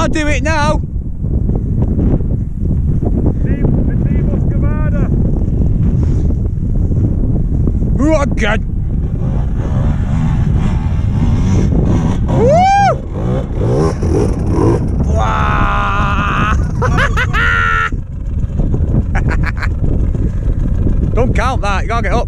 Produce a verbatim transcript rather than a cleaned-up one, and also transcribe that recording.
I'll do it now. Oh, God. Woo! Wow. Don't count that. You gotta get up.